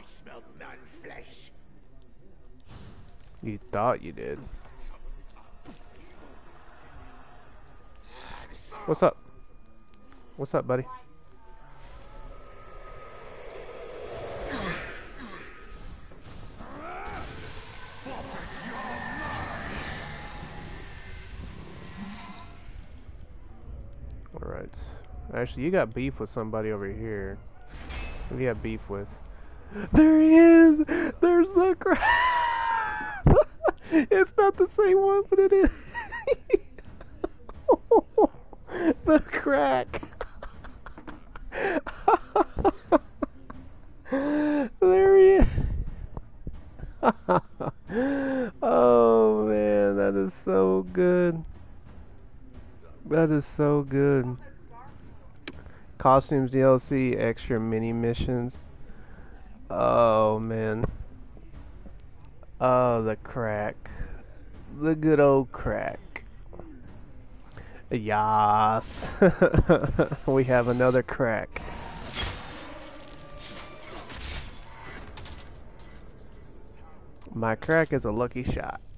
smell none flesh. You thought you did. What's up? What's up, buddy? Alright. Actually, you got beef with somebody over here. Who do you have beef with? There he is! There's the Krak! It's not the same one, but it is. The Krak! There he is! Oh man, that is so good. That is so good. Costumes DLC, extra mini missions. Oh man. Oh, the Krak. The good old Krak. Yas. We have another Krak. My Krak is a lucky shot.